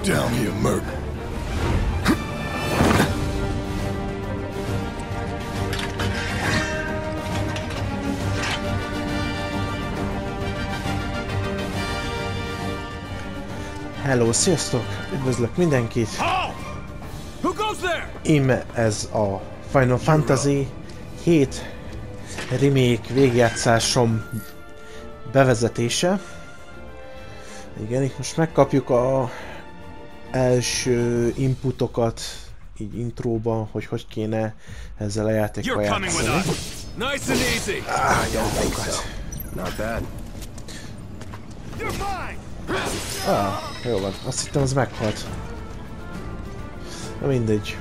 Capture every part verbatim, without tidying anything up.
down here, Merc. Hello, sziasztok! Üdvözlök mindenkit! Íme ez a Final Fantasy hét remake végjátszásom bevezetése. Igen, itt most megkapjuk a első inputokat így intróba, hogy hogy kéne ezzel a játékkal játszani. Ah, gyermekokat. Ah, jó van. Azt hittem, az meghalt. Na mindegy.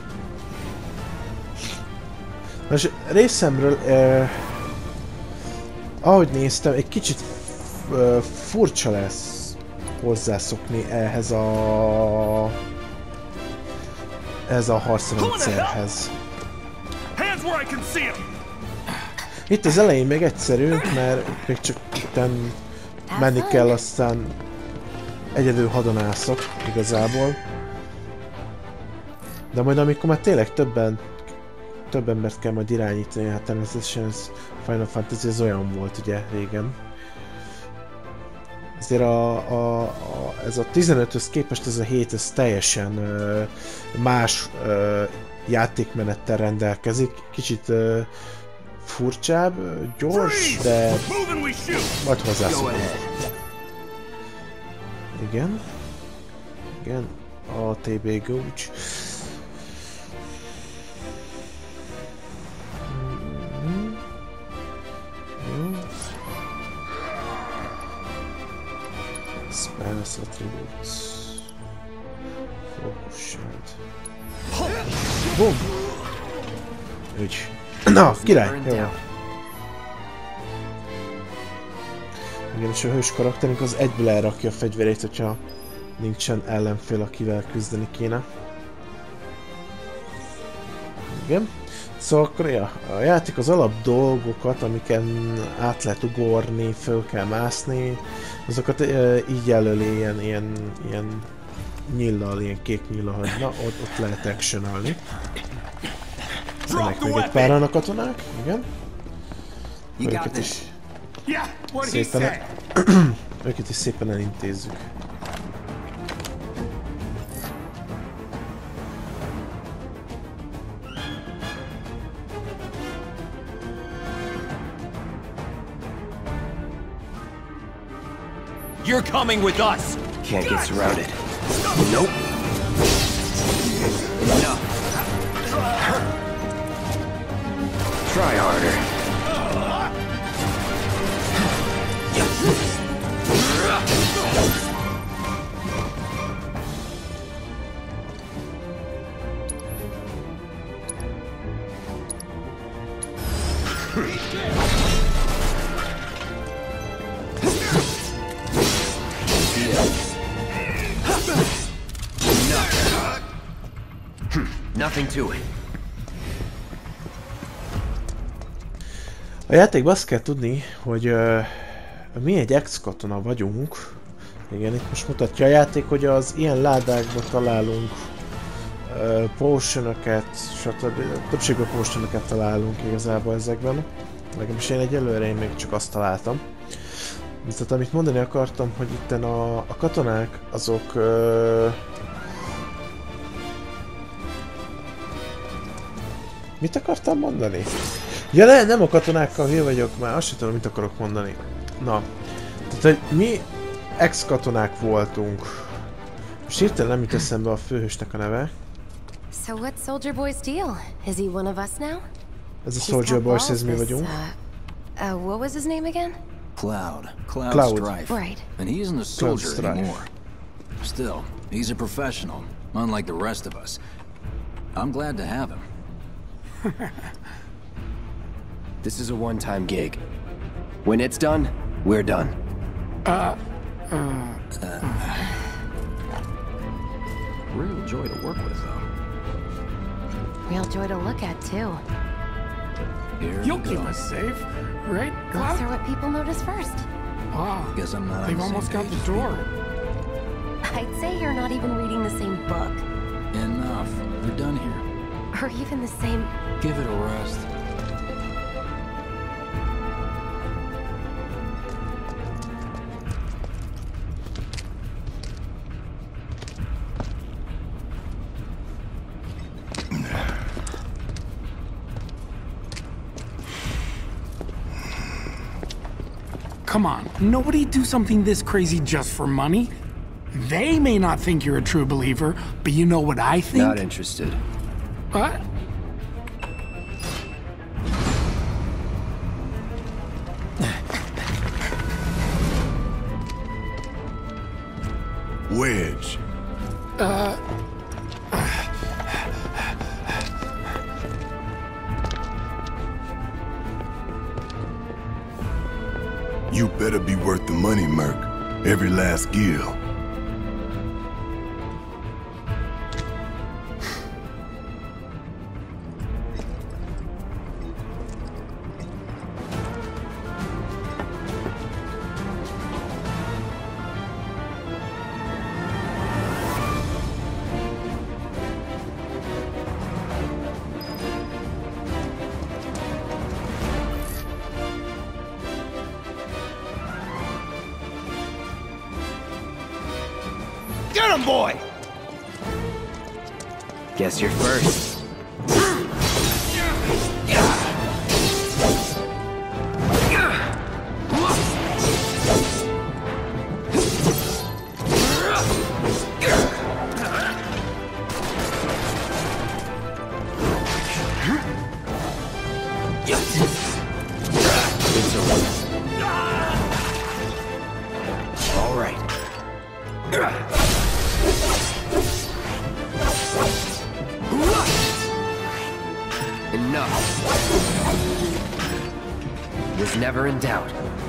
Most részemről, eh, ahogy néztem, egy kicsit eh, furcsa lesz hozzászokni ehhez a... ez a harcrendszerhez. Itt az elején még egyszerű, mert még csak itten menni kell, aztán egyedül hadonászok igazából. De majd amikor már tényleg többen, több embert kell majd irányítani, hát természetesen ez Final Fantasy ez olyan volt ugye régen. Ezért a, a, a, ez a tizenöthöz képest ez a hét ez teljesen ö, más ö, játékmenettel rendelkezik. Kicsit ö, furcsább, gyors, de majd hozzászokunk. Igen. Igen. A té bé Gouch. Mm-hmm. Mm. Spells, attributes. Focus shard. Boom! Úgy. Na, király! Jó. Igen, és a hős karakterünk az egyből elrakja a fegyverét, hogyha nincsen ellenfél, akivel küzdeni kéne. Igen. Szóval akkor ja, a játék az alap dolgokat, amiken át lehet ugorni, föl kell mászni, azokat e, így jelöli ilyen, ilyen, ilyen nyillal, ilyen kék nyillal, hogy na, ott, ott lehet actionolni. Ennek még egy páran a katonák, igen. Őket is szépen, őket is szépen elintézzük. You're coming with us. Can't get surrounded. Nope. No. Try harder. Nothing to it. A játékban azt kell tudni, hogy uh, mi egy ex-katona vagyunk. Igen, itt most mutatja a játék, hogy az ilyen ládákban találunk uh, potion-öket, stb. Többségben potion-öket találunk igazából ezekben. Legalábbis én egyelőre én még csak azt találtam. Viszont amit mondani akartam, hogy itten a, a katonák azok... Uh, mit akartam mondani? Ja ne, nem a katonákkal hülye vagyok, már azt sem tudom, mit akarok mondani. Na, tehát hogy mi ex-katonák voltunk. Most hirtelen nem jut eszembe a főhősnek a neve. So what's Soldier Boy's deal? Is he one of us now? Ez a Soldier Boy, ez mi vagyunk. Uh, uh, what was his name again? Cloud. Cloud, Cloud. Strife. Right. And he isn't a soldier anymore. Still, he's a professional, unlike the rest of us. I'm glad to have him. This is a one-time gig. When it's done, we're done. Uh, uh, uh. Real joy to work with, though. Real joy to look at, too. Here You'll we keep go. us safe, right, Those Cloud? are what people notice first. Wow. Guess I'm not on They've the same almost got page the as door. I'd say you're not even reading the same book. Enough. We're done here. Or even the same... Give it a rest. Come on, nobody do something this crazy just for money. They may not think you're a true believer, but you know what I think? Not interested. What? Wedge. Uh... You better be worth the money, Merc. Every last gil. Get him, boy! Guess you're first. All right. Enough. Was never in doubt.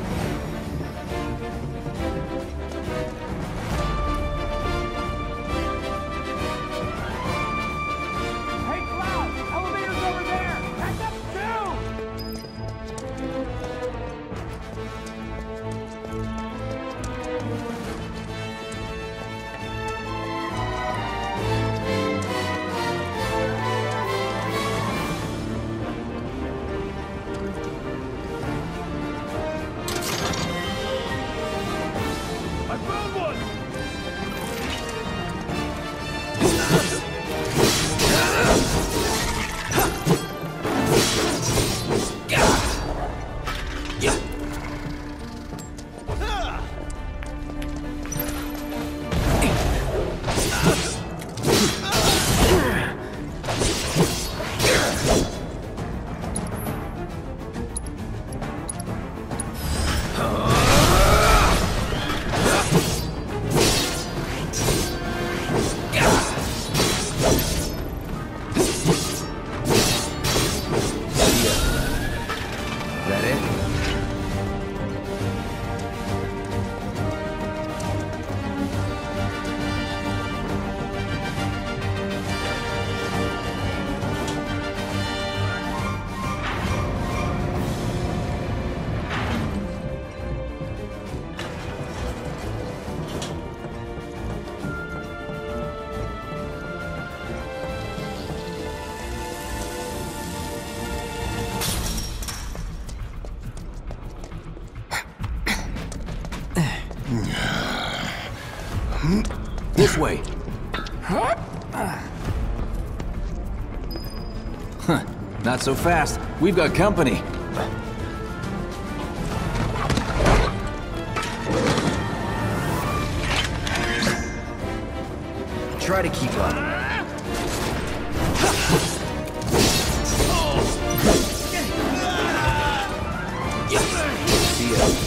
Hey, Cloud! Elevator's over there! Back up, too! I found one! That it? This way. Huh? Huh. Not so fast. We've got company. Try to keep up. See ya.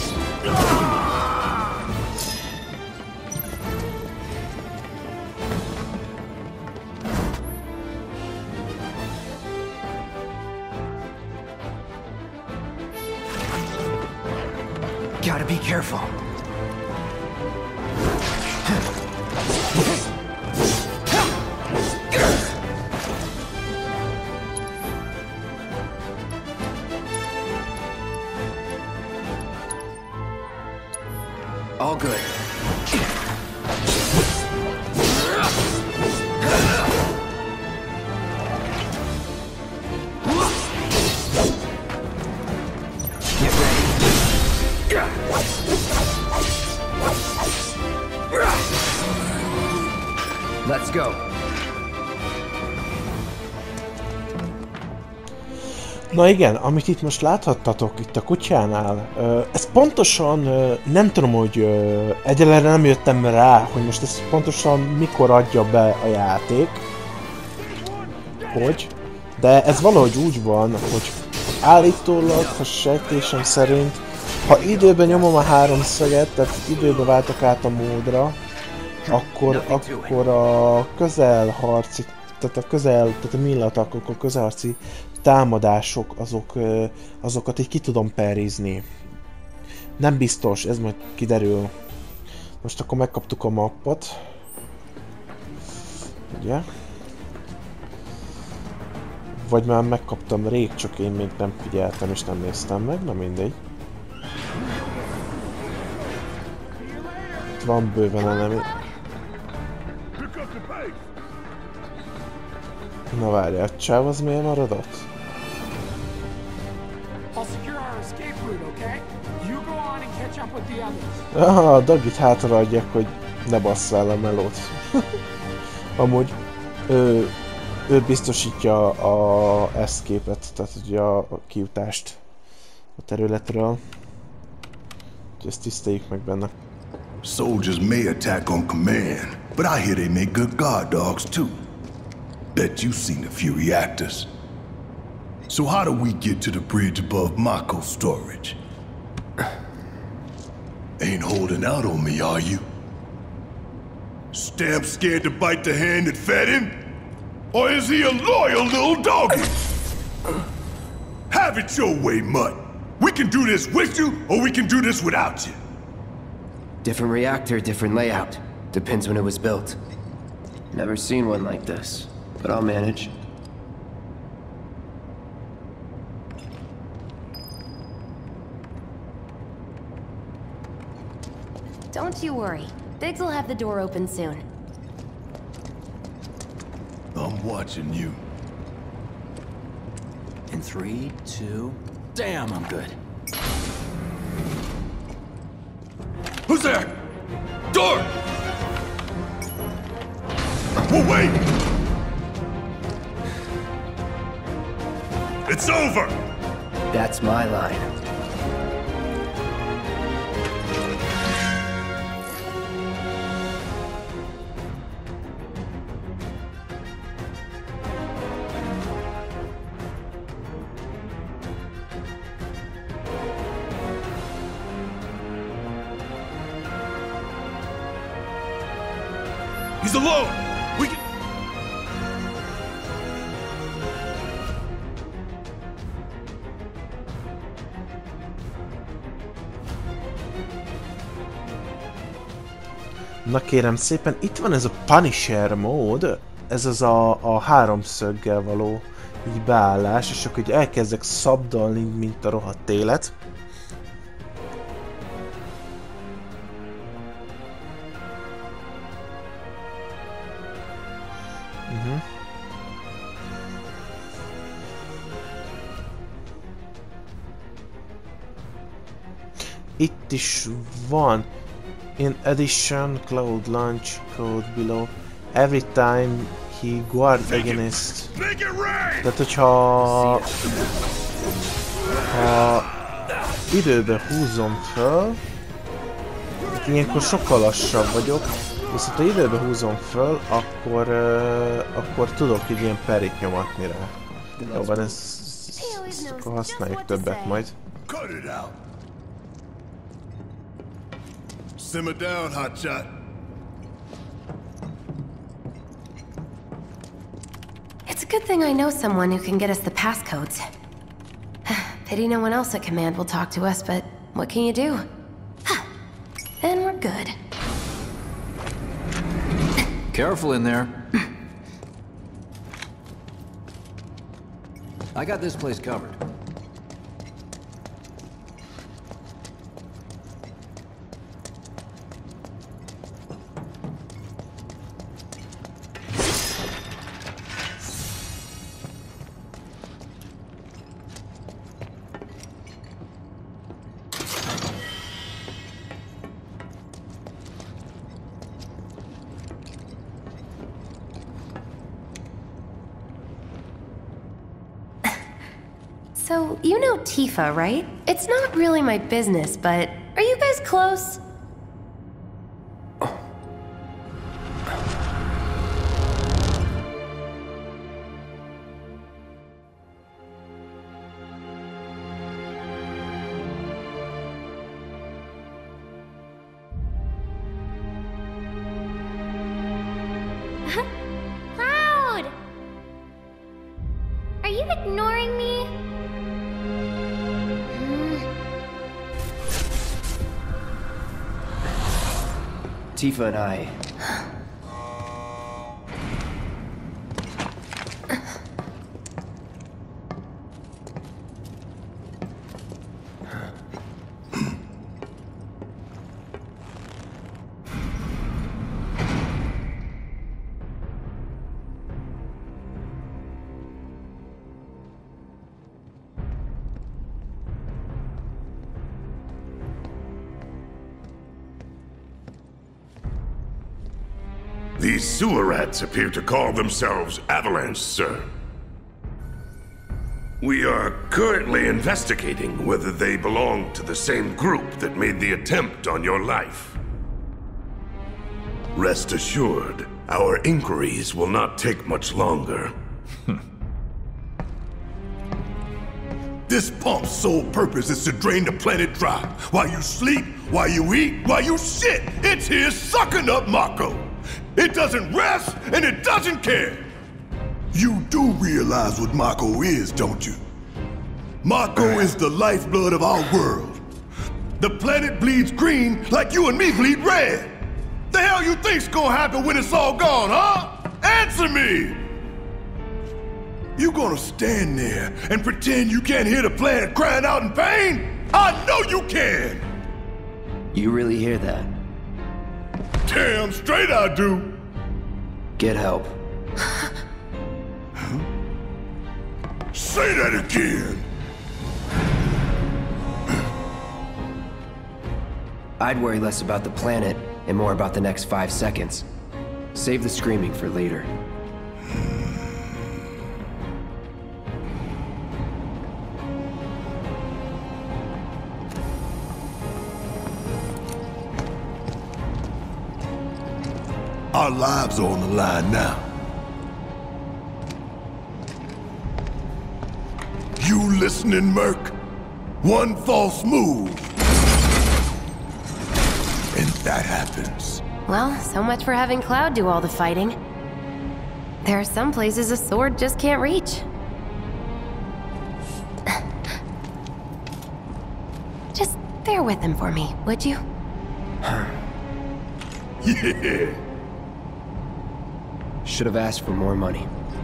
Gotta be careful. All good. Let's go. Na igen, amit itt most láthattatok itt a kutyánál, ez pontosan, nem tudom, hogy egyelőre nem jöttem rá, hogy most ez pontosan mikor adja be a játék, hogy, de ez valahogy úgy van, hogy állítólag, ha sejtésem szerint, ha időben nyomom a háromszöget, tehát időben váltok át a módra, akkor, akkor a közelharci, tehát a közel, tehát a millatakok, a közelharci támadások, azok, azokat így ki tudom perizni. Nem biztos, ez majd kiderül. Most akkor megkaptuk a mappot. Ugye? Vagy már megkaptam rég, csak én még nem figyeltem és nem néztem meg, na mindegy. Itt van bőven enemi. Na várjál, a csáv az miért maradott? Ah, a Dagit hátraadják, hogy ne basszál a melót. Amúgy ő, ő biztosítja a escape-et, tehát ugye a kijutást a területről. Úgyhogy ezt tiszteljük meg benne. Soldiers may attack on command, but I hear they make good guard dogs too. Bet you've seen a few reactors. So how do we get to the bridge above Mako storage? Ain't holding out on me, are you? Stamp scared to bite the hand that fed him? Or is he a loyal little doggy? Have it your way, Mutt. We can do this with you, or we can do this without you. Different reactor, different layout. Depends when it was built. Never seen one like this, but I'll manage. Don't you worry. Biggs will have the door open soon. I'm watching you. In three, two... Damn, I'm good. Who's there? Door! Oh, wait! It's over! That's my line. He's alone! We can... Na kérem szépen, itt van ez a Punisher mód, ez az a, a háromszöggel való így beállás, és akkor így elkezdek szabdalni, mint a rohadt élet. Uh-huh. Itt is van. In addition, Cloud launch code below. Every time he guard against. Tehát hogyha ha időbe húzom föl, ilyenkor sokkal lassabb vagyok, viszont ha időbe húzom föl, akkor uh, akkor tudok egy ilyen perit nyomatni rá. Jó van, ez, ezt akkor használjuk többet majd. Simmer down, hotshot. It's a good thing I know someone who can get us the passcodes. Pity no one else at command will talk to us, but what can you do? Then we're good. Careful in there. I got this place covered. So, you know Tifa, right? It's not really my business, but are you guys close? Cloud! Are you ignoring me? Tifa and I... These sewer rats appear to call themselves Avalanche, sir. We are currently investigating whether they belong to the same group that made the attempt on your life. Rest assured, our inquiries will not take much longer. This pump's sole purpose is to drain the planet dry. While you sleep, while you eat, while you shit, it's here sucking up Mako. It doesn't rest, and it doesn't care. You do realize what Mako is, don't you? Mako is the lifeblood of our world. The planet bleeds green like you and me bleed red. The hell you think's gonna happen when it's all gone, huh? Answer me! You gonna stand there and pretend you can't hear the planet crying out in pain? I know you can! You really hear that? Damn straight I do! Get help. Huh? Say that again! I'd worry less about the planet and more about the next five seconds. Save the screaming for later. Our lives are on the line now. You listening, Merc? One false move, and that happens. Well, so much for having Cloud do all the fighting. There are some places a sword just can't reach. Just bear with him for me, would you? Yeah. Should have asked for more money.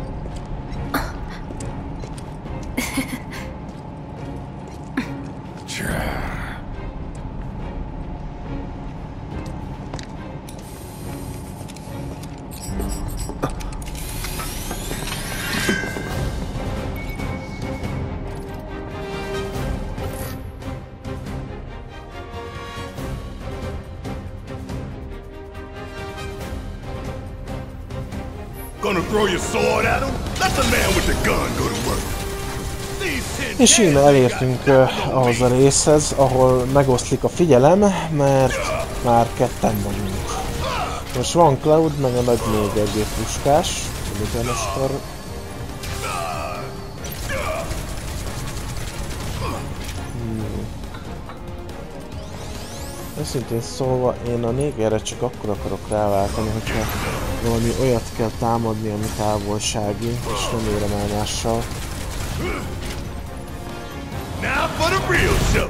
Gonna throw your sword at him? Let the man with the gun go to work. És íme elértünk uh, ahhoz a részhez, ahol megoszlik a figyelem, mert már ketten vagyunk. Most van Cloud, meg a nagy négy puskás, ugyanestor. Hmm. Őszintén szólva, én a négerre csak akkor akarok ráváltani, hogyha valami olyat kell támadni, ami távolsági, és nem érem el mással. Now for the real show.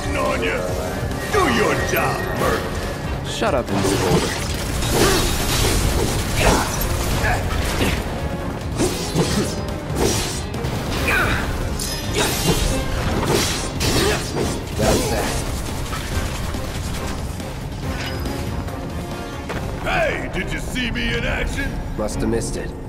waiting on you. Do your job, Merc. Shut up and move over. That's that. Hey, did you see me in action? Must have missed it.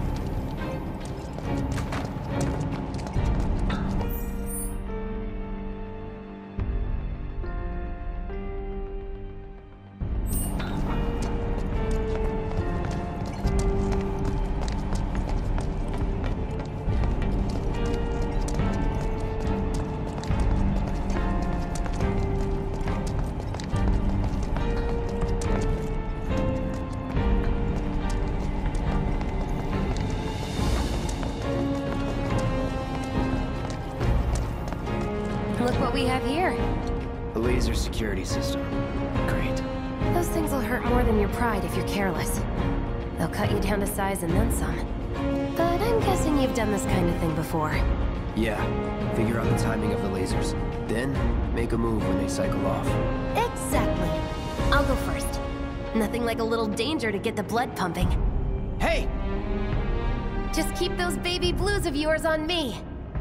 Look what we have here. A laser security system. Great. Those things will hurt more than your pride if you're careless. They'll cut you down to size and then some. But I'm guessing you've done this kind of thing before. Yeah. Figure out the timing of the lasers. Then, make a move when they cycle off. Exactly. I'll go first. Nothing like a little danger to get the blood pumping. Hey! Just keep those baby blues of yours on me.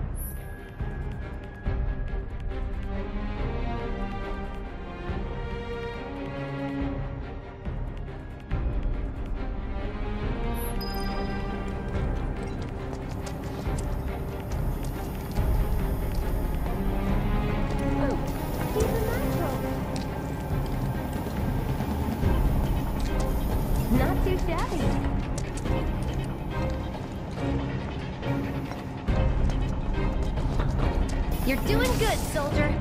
Not too shabby. You're doing good, soldier.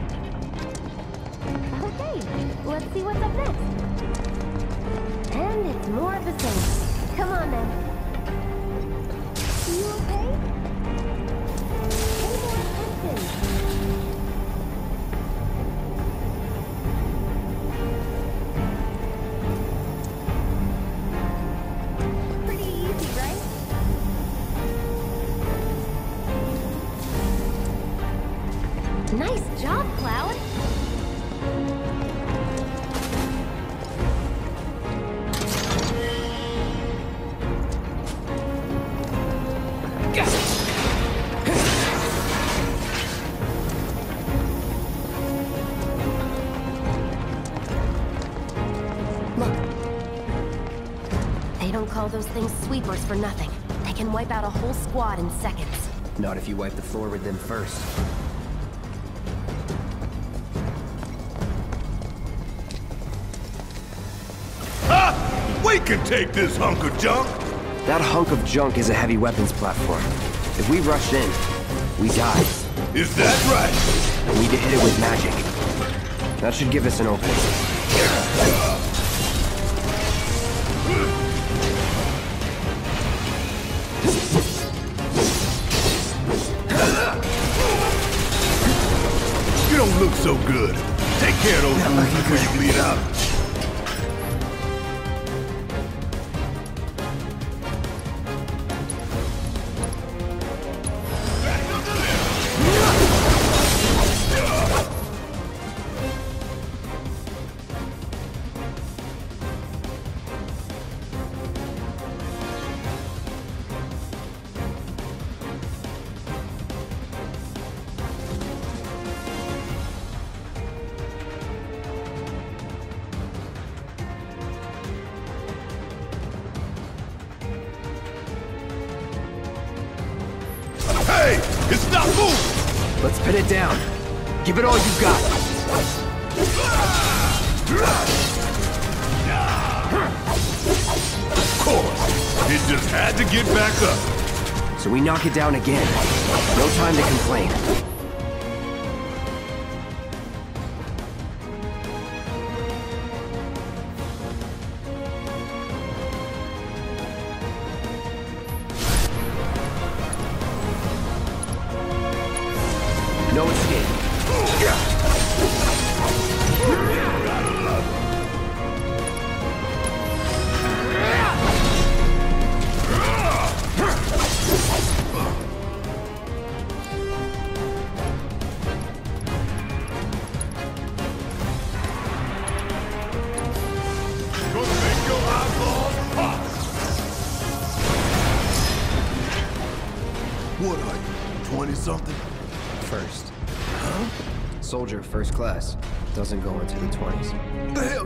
Okay, let's see what's up next. And it's more of the same. Come on then. You okay? Pay more attention. Pretty easy, right? Nice job, Cloud. Look. They don't call those things sweepers for nothing. They can wipe out a whole squad in seconds. Not if you wipe the floor with them first. Ha! We can take this hunk of junk. That hunk of junk is a heavy weapons platform. If we rush in, we die. Is that right? We need to hit it with magic. That should give us an opening. You don't look so good. Take care of those wounds before you bleed out. Hey! It's not moving! Let's pin it down. Give it all you got. Of course! It just had to get back up. So we knock it down again. No time to complain. No escape. something? First. Huh? Soldier first class. Doesn't go into the twenties. The hell?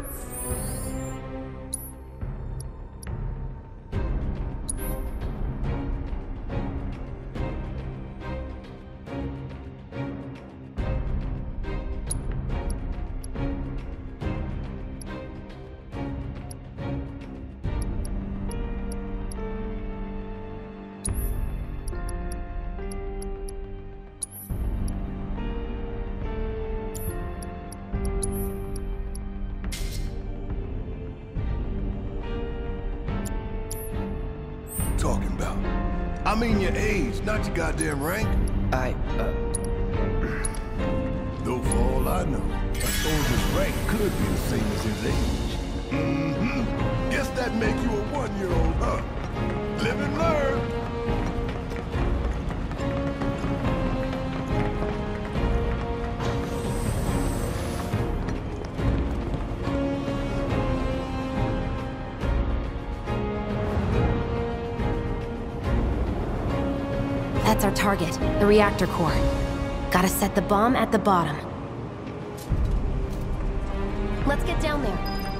Talking about? I mean your age, not your goddamn rank. I, uh... Though for all I know, a soldier's rank could be the same as his age. Mm-hmm. Guess that make you a one-year-old, huh? Live and learn. That's our target, the reactor core. Gotta set the bomb at the bottom. Let's get down there.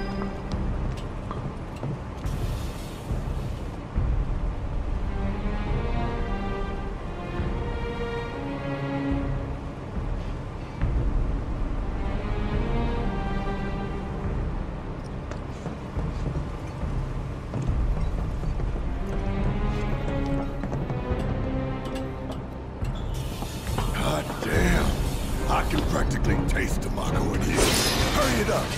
Taste Tamaco in here. Hurry it up.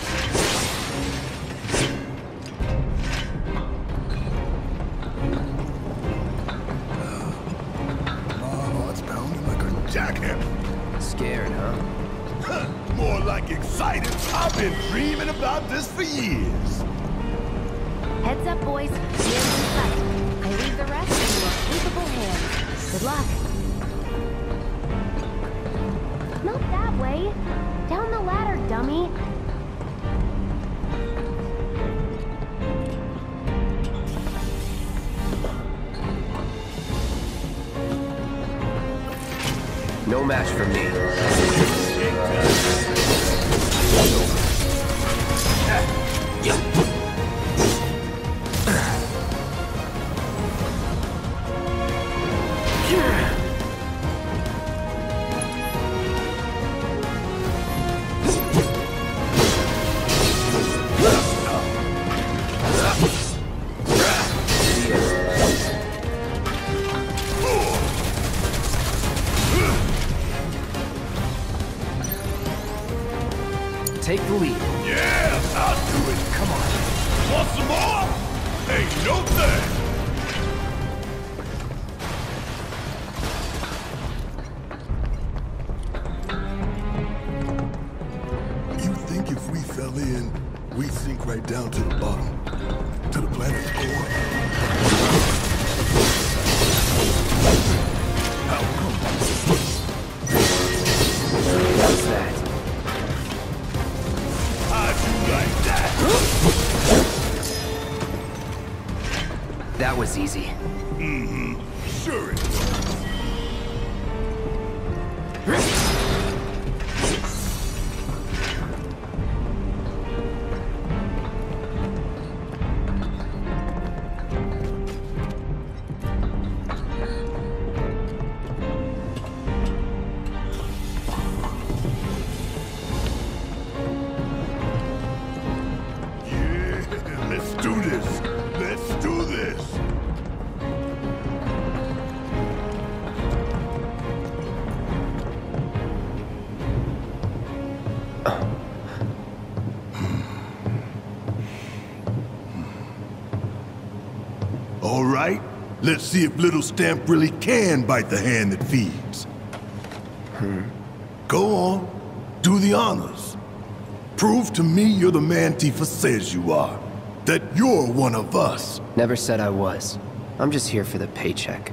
Oh, it's pounding like a jackhammer. Scared, huh? More like excited. I've been dreaming about this for years. Heads up, boys. Near in sight. I leave the rest in your capable hands. Good luck. Not that way. Down the ladder, dummy. No match for me. Take the lead. Yeah, I'll do it. Come on. Want some more? Ain't no thing. You think if we fell in, we'd sink right down to the bottom? To the planet's core? How come? What's that? Like that. That was easy. Mm-hmm. Sure it was. All right, let's see if Little Stamp really can bite the hand that feeds. Hmm. Go on, do the honors. Prove to me you're the man Tifa says you are. That you're one of us. Never said I was. I'm just here for the paycheck.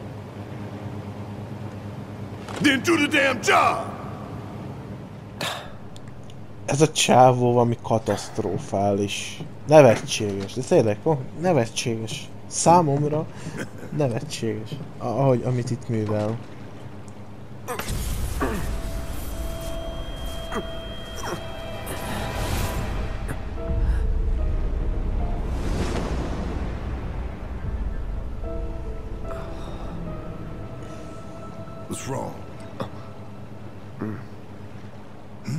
Then do the damn job! Ez a csávó valami katasztrofális. Nevetséges, de tényleg, oh, nevetséges. Számomra nevetséges, ahogy, amit itt művel. What's wrong? Hmm?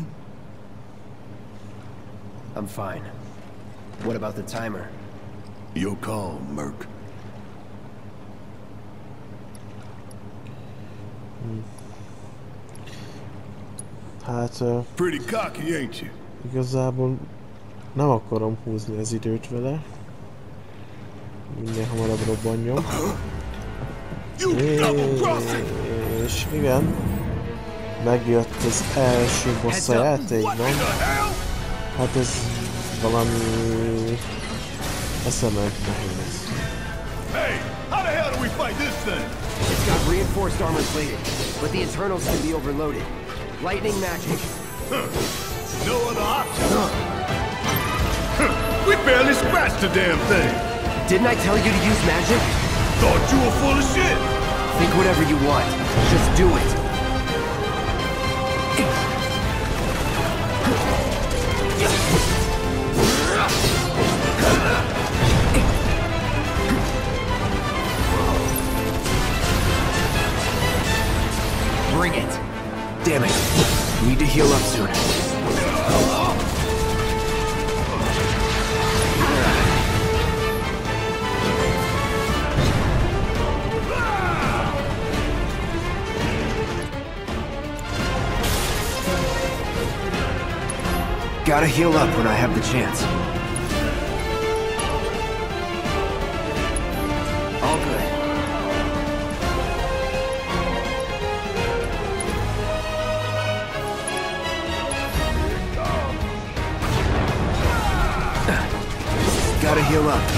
I'm fine. What about the timer? Your call, Merc. Hát... Uh, Pretty cocky, ain't you? Igazából nem akarom húzni az időt vele. Minél hamarabb robbanjon. És igen, megjött az első boss a játékban. Hát ez valami eszemelt nehéz. Hey, how the hell do we fight this thing? It's got reinforced armor plating, but the internals can be overloaded. Lightning magic. Huh. No other option, huh? Huh. We barely scratched the damn thing. Didn't I tell you to use magic? Thought you were full of shit. Think whatever you want. Just do it. Bring it. Damn it. Need to heal up soon. Gotta heal up when I have the chance. All good. Gotta heal up.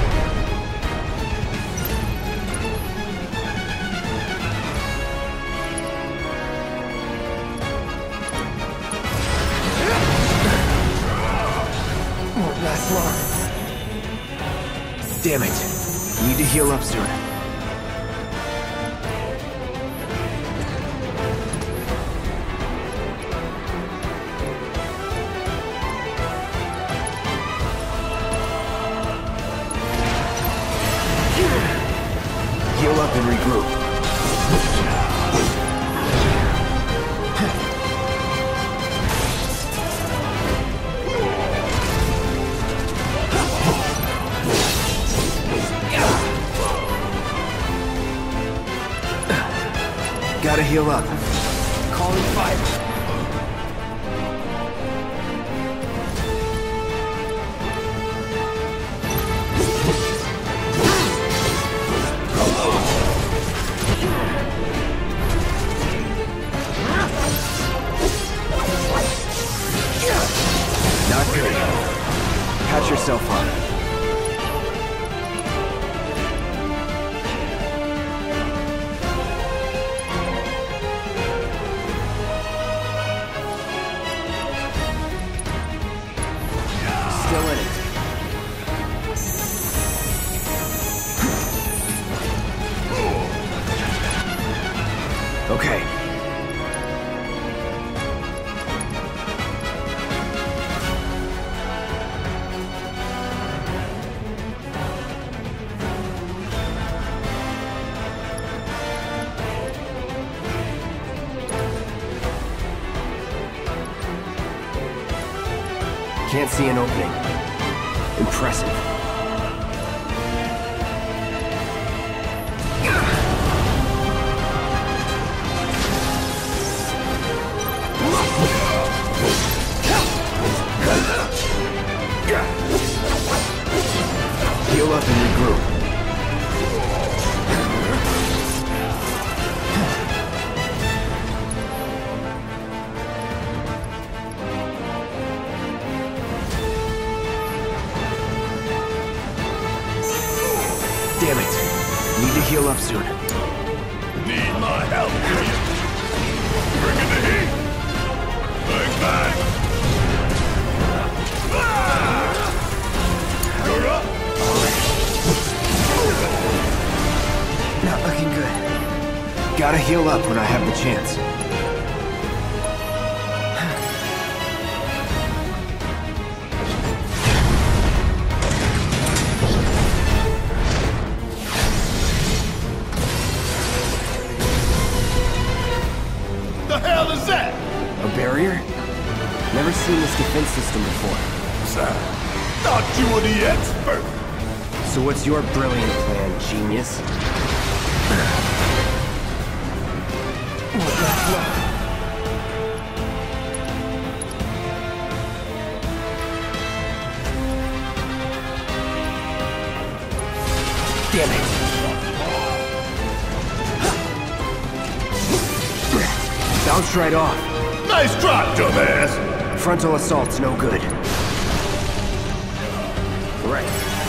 Won't last long. Damn it. Need to heal up soon. Heal up and regroup. Gotta heal up. Calling fire. Not good. Patch yourself up. Still in it. Okay. Can't see an opening. Impressive. Heal up and regroup. Damn it. Need to heal up soon. Need my help, do you? Bringing the heat. Bang, bang. Ah! You're up. Not looking good. Gotta heal. heal up when I have the chance. The hell is that? A barrier? Never seen this defense system before. Sir, thought you were the expert. So what's your brilliant plan, genius? Damn it. Bounced right off. Nice try, dumbass. Frontal assault's no good. Right.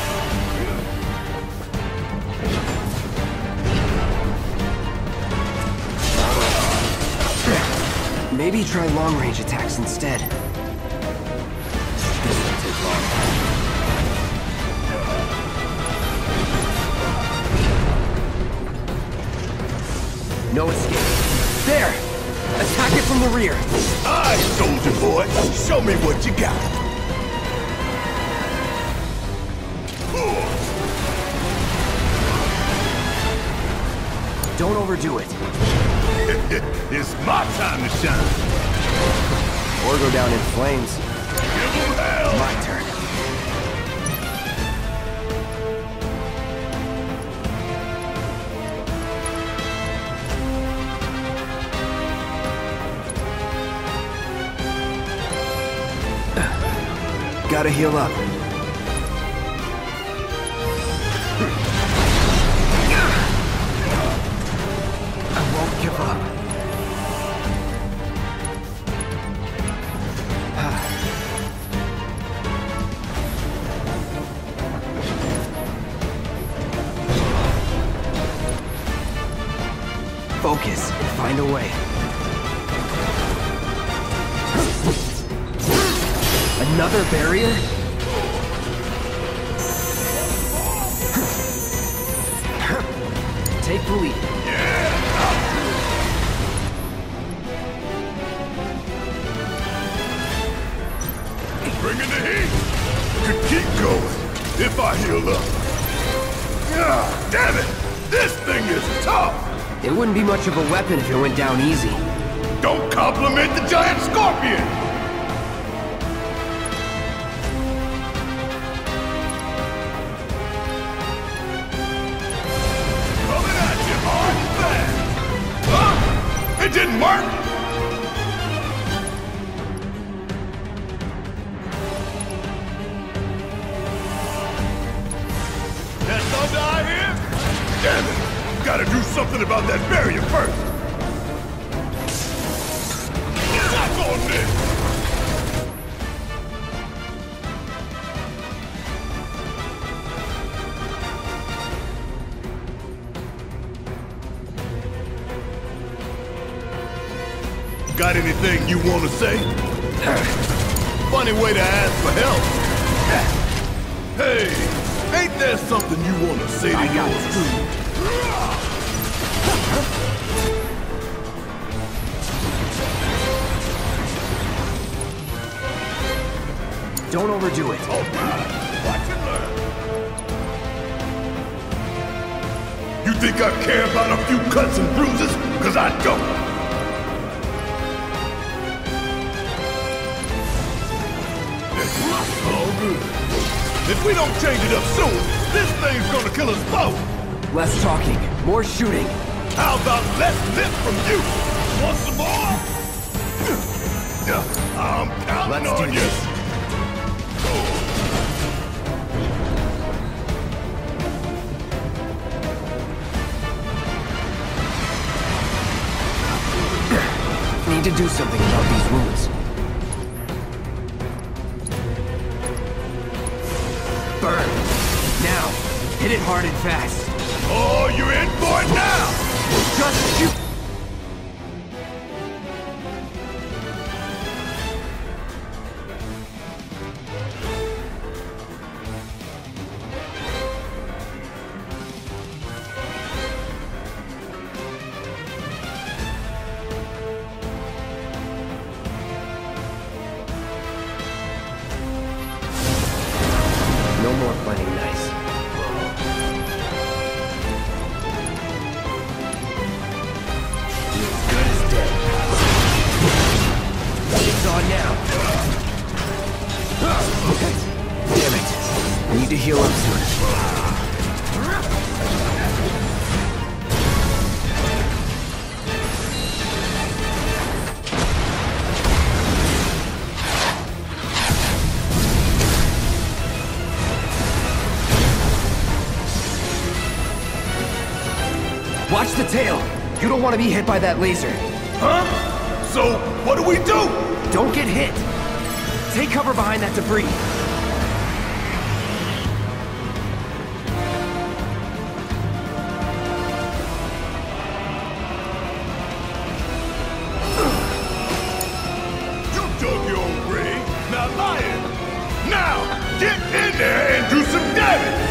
Maybe try long-range attacks instead. This won't take long. No escape. There! Attack it from the rear! Alright, soldier boy. Show me what you got. Don't overdo it. It's my time to shine. Or go down in flames. Give 'em hell. My turn. Gotta heal up. I won't give up. Focus and find a way. Another barrier? Take the lead. Bring in the heat. Could keep going if I heal up. Ah, damn it! This thing is tough. It wouldn't be much of a weapon if it went down easy. Don't compliment the giant scorpion. Coming at you hard and fast. Huh? It didn't work. That thunder I hear? Damn it! Gotta do something about that barrier first. Attack on this! Got anything you want to say? Funny way to ask for help. Hey, ain't there something you want to say to I got yours this. truly? Don't overdo it. All right, watch and learn. You think I care about a few cuts and bruises? Cause I don't. All good. If we don't change it up soon, this thing's gonna kill us both. Less talking, more shooting. How about less lift from you? Want some more? I'm counting Let's on do you. this. Need to do something about these wounds. Burn. Now. Hit it hard and fast. Oh, you're in for it now! Just shoot. more plenty nice. He's good as dead. It's on now. Damn it. I need to heal up soon. Watch the tail! You don't want to be hit by that laser. Huh? So, what do we do? Don't get hit! Take cover behind that debris. You dug your own grave. Now lion! Now, get in there and do some damage!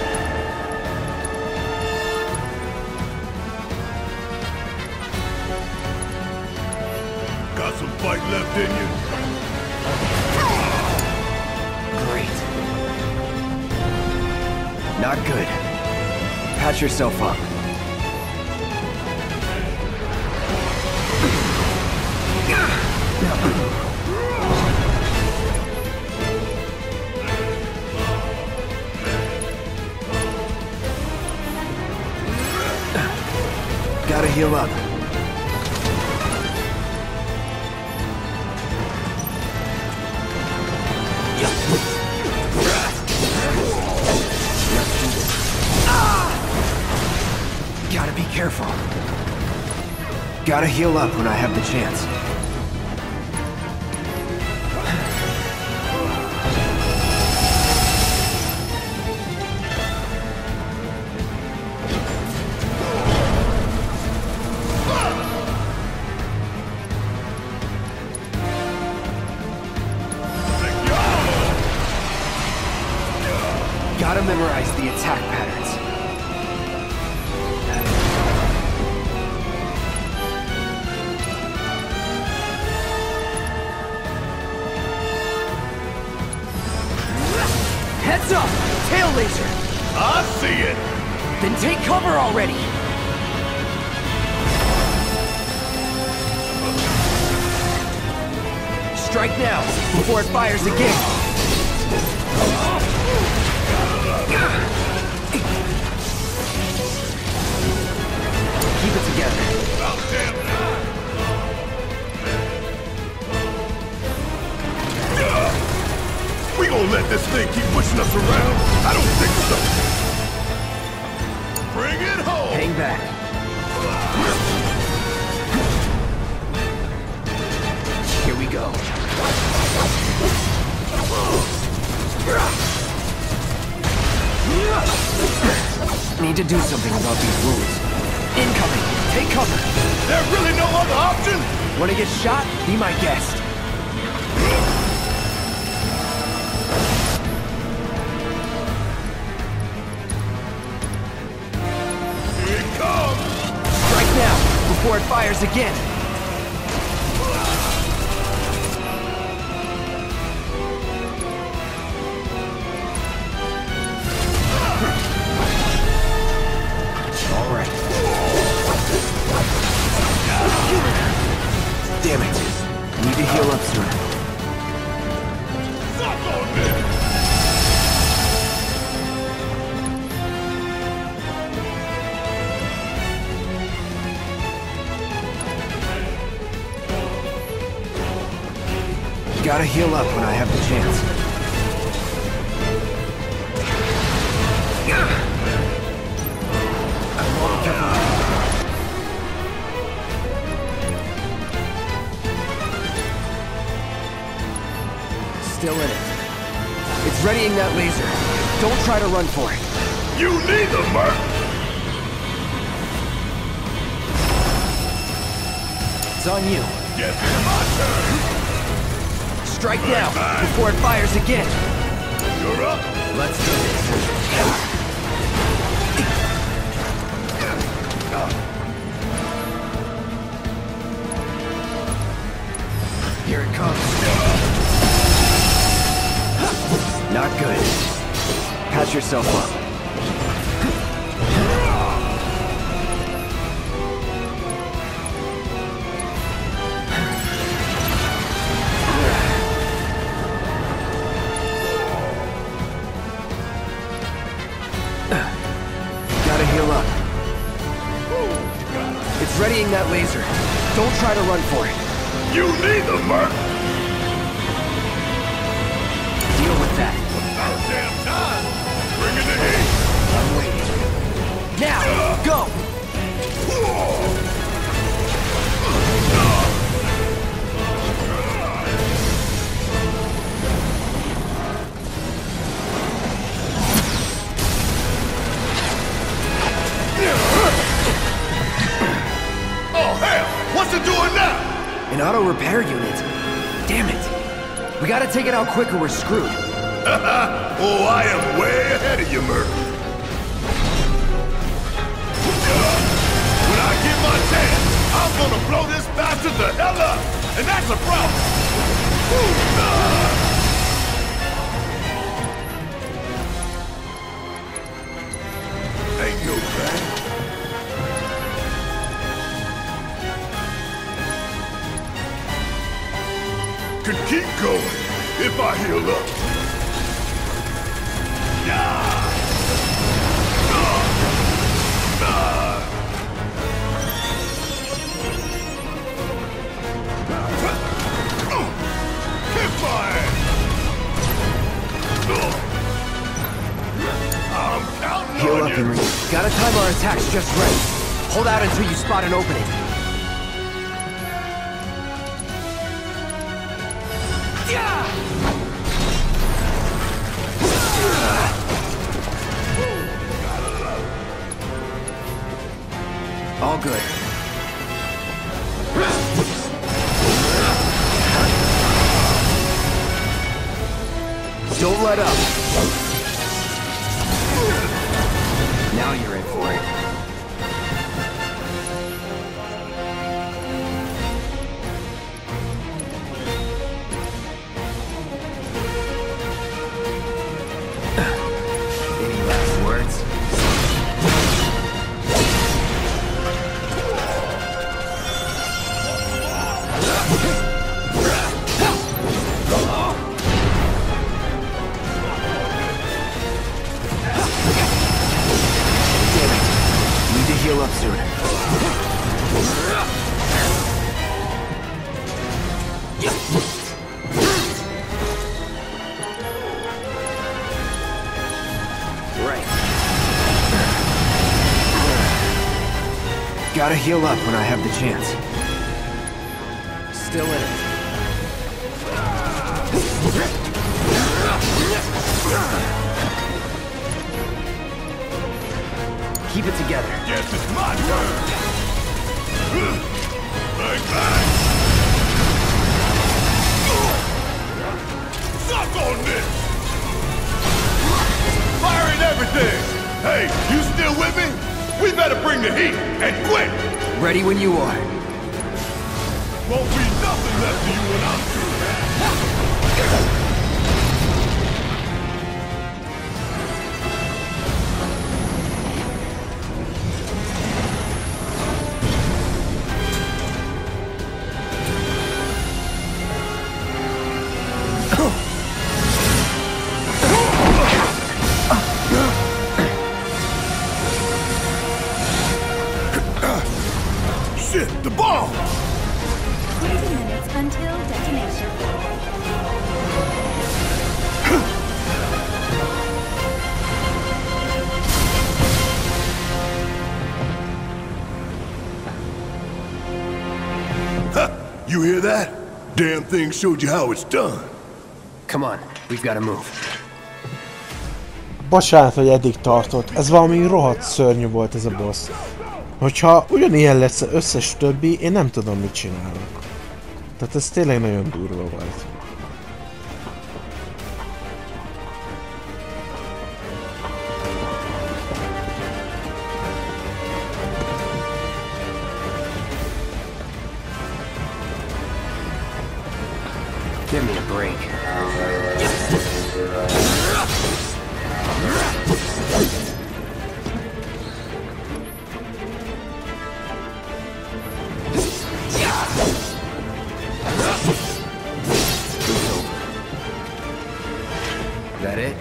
Got some fight left in you? Great. Not good. Patch yourself up. Gotta heal up. Gotta be careful. Gotta heal up when I have the chance. Gotta memorize the attack patterns. Heads up! Tail laser! I see it! Then take cover already! Strike now, before it fires again! Keep it together. We gonna let this thing keep pushing us around? I don't think so. Bring it home! Hang back. Here we go. Need to do something about these wounds. Incoming! Take cover! There really no other option? Wanna get shot? Be my guest. Here it comes! Strike now, before it fires again! Damn it. Need to heal up soon. Suck on me! Gotta heal up when I have the chance. I won't give up. Still in it. It's readying that laser. Don't try to run for it. You neither, Merc! It's on you. Guess it's my turn! Strike now, before it fires again. You're up! Let's do this. Here it comes. Not good. Charge yourself up. Gotta heal up. It's readying that laser. Don't try to run for it. You neither, Merc! Deal with that. About damn time! Bring in the heat! I'm waiting. Now, go! Oh, hell! What's it doing now? An auto repair unit. Damn it. We gotta take it out quick or we're screwed. Oh, I am way ahead of you, Merc. When I get my chance, I'm gonna blow this bastard the hell up! And that's a problem! Woo, nah. Ain't no thing. Can keep going if I heal up. Yeah. Uh. Uh. Kick my ass. I'm counting Heal on up, you. Henry. Gotta time our attacks just right. Hold out until you spot an opening. All good. Don't let up. Now you're in for it. Any last words? Heal up soon. Right. Gotta heal up when I have the chance. Still in it. Keep it together. Guess it's my turn. Like that. Suck on this. Firing everything. Hey, you still with me? We better bring the heat and quick. Ready when you are. Won't be nothing left of you when I'm through. Shit, the bomb! twenty minutes until detonation. Huh, you hear that? Damn thing showed you how it's done. Come on, we've got to move. Bocsánat, hogy eddig tartott. Ez valami rohadt szörnyű volt ez a boss. Hogyha ugyanilyen lesz az összes többi, én nem tudom, mit csinálok. Tehát ez tényleg nagyon durva volt. Give me a break. That it?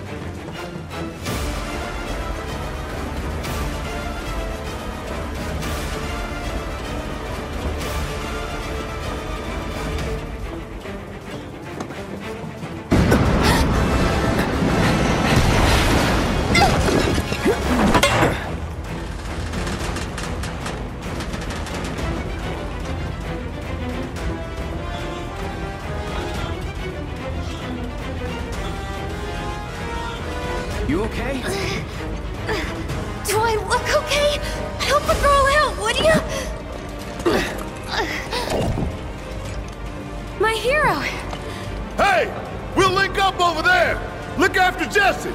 You okay? Do I look okay? Help a girl out, would you? My hero! Hey! We'll link up over there! Look after Jesse!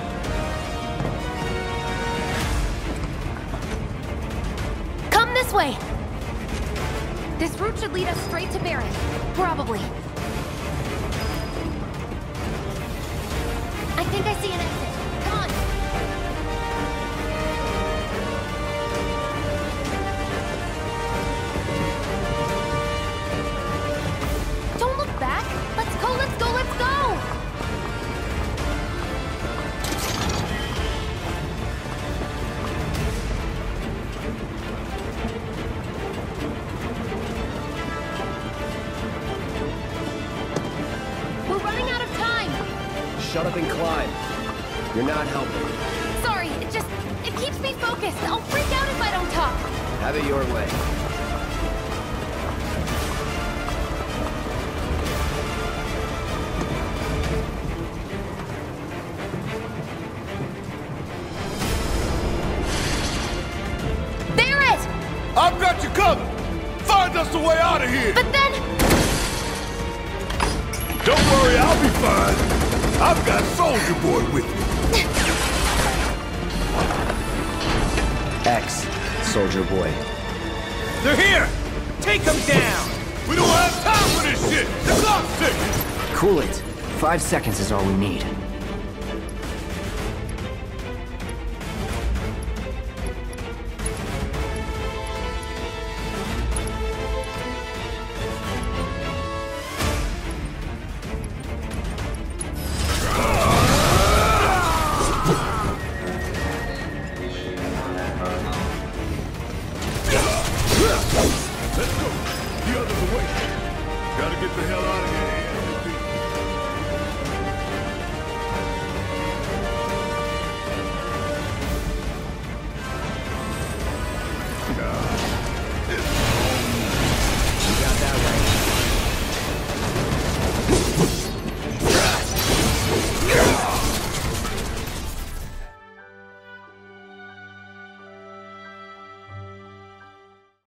Come this way! This route should lead us straight to Barret. Probably. I think I see an exit. Come on! Don't look back! Let's go, let's go, let's go! We're running out of time! Shut up and climb. You're not helping. Sorry, it just... it keeps me focused. I'll freak out if I don't talk. Have it your way. Barret! I've got you covered! Find us a way out of here! But then... Don't worry, I'll be fine. I've got Soldier Boy with me. X, Soldier Boy. They're here! Take them down! We don't have time for this shit! The clock's ticking! Cool it. Five seconds is all we need. Let's go! The other way! Gotta get the hell out of here!